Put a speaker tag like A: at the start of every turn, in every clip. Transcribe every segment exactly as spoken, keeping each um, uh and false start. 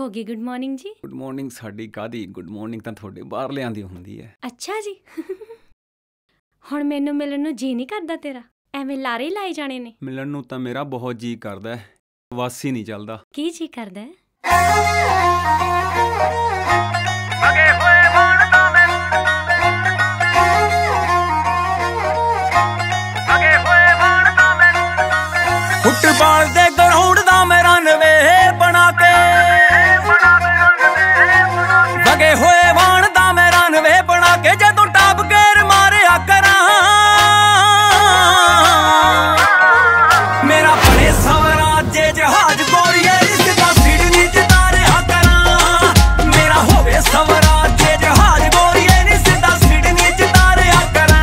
A: ਹੋ ਗਈ good morning ji.
B: Good morning ਸਾਡੀ ਕਾਦੀ ਗੁੱਡ ਮਾਰਨਿੰਗ ਤਾਂ ਤੁਹਾਡੇ ਬਾਹਰਲਿਆਂ ਦੀ ਹੁੰਦੀ ਹੈ।
A: ਅੱਛਾ ਜੀ ਹੁਣ ਮੈਨੂੰ ਮਿਲਣ ਨੂੰ ਜੀ ਨਹੀਂ ਕਰਦਾ ਤੇਰਾ? ਐਵੇਂ ਲਾਰੇ ਹੀ ਲਾਏ ਜਾਣੇ ਨੇ।
B: ਮਿਲਣ ਨੂੰ ਤਾਂ ਮੇਰਾ ਬਹੁਤ ਜੀ ਕਰਦਾ ਹੈ, ਵਸ ਹੀ ਨਹੀਂ ਚੱਲਦਾ।
A: ਕੀ ਜੀ ਕਰਦਾ ਹੈ?
C: ਅਗੇ ਹੋਏ ਵਾਣਦਾ ਮੈਂ ਅਗੇ ਹੋਏ ਵਾਣਦਾ ਮੈਂ
B: ਫੁੱਟਬਾਲ ਦੇ ਗਰਾਊਂਡ ਦਾ ਮੈਂ ਰਨਵੇ ਬਣਾ ਕੇ ਵਗੇ ਹੋਏ ਵਾਣ ਦਾ ਮੈਂ ਰਨਵੇ ਬਣਾ ਕੇ ਜਦੋਂ ਟਾਪ ਗੇਰ ਮਾਰਿਆ ਕਰਾਂ ਮੇਰਾ ਬੜੇ ਸਵਰਾਜੇ ਜਹਾਜ਼ ਗੋਰੀਏ ਸਿੱਧਾ ਸਿਡਨੀ ਚ ਤਾਰਿਆ ਕਰਾਂ ਮੇਰਾ ਹੋਵੇ ਸਵਰਾਜੇ ਜਹਾਜ਼ ਗੋਰੀਏ ਨੀ ਸਿੱਧਾ ਸਿਡਨੀ ਚ ਤਾਰਿਆ ਕਰਾਂ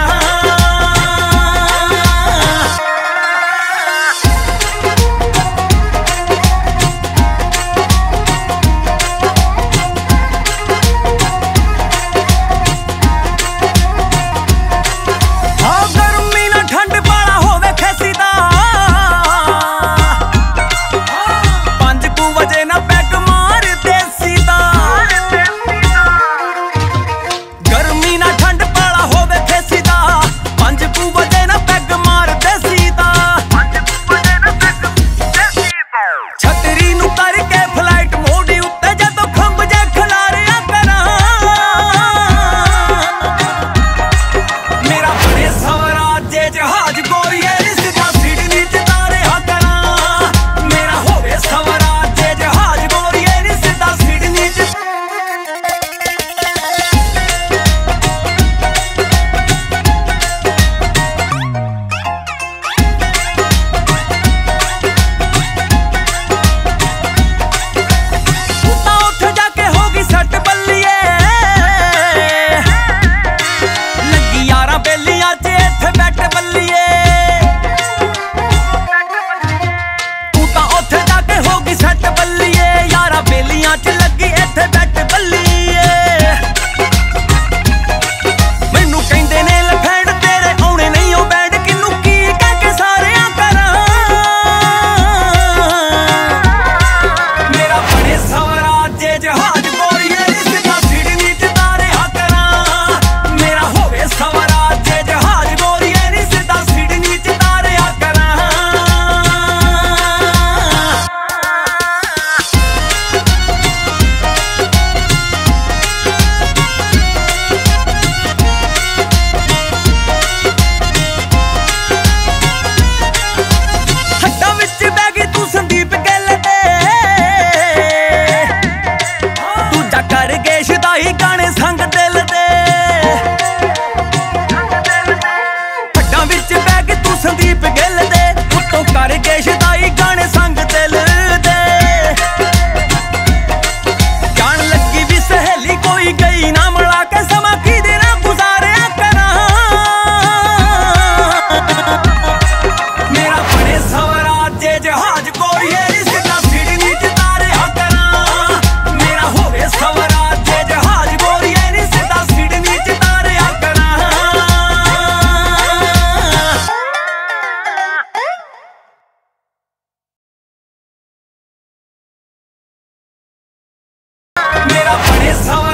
B: मेरा बड़े सवाल